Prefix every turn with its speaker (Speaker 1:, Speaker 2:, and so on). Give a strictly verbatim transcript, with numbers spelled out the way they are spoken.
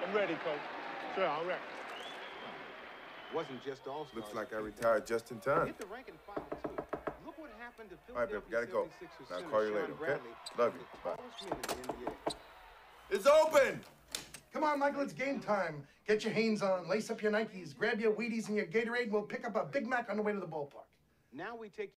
Speaker 1: I'm ready, Coach. Sure, I'm ready.
Speaker 2: Wasn't just all-stars.
Speaker 3: Looks like I retired just in time.
Speaker 2: Hit the rank and file, too. Look what happened to
Speaker 3: All right, babe, we gotta go.
Speaker 2: seventy-sixers
Speaker 3: I'll
Speaker 2: center
Speaker 3: call you
Speaker 2: Sean
Speaker 3: later, okay?
Speaker 2: Bradley,
Speaker 3: Love you.
Speaker 2: the
Speaker 3: Bye.
Speaker 2: tallest man in the N B A.
Speaker 3: It's open!
Speaker 4: Come on, Michael, it's game time. Get your Hanes on, lace up your Nikes, grab your Wheaties and your Gatorade, and we'll pick up a Big Mac on the way to the ballpark.
Speaker 2: Now we take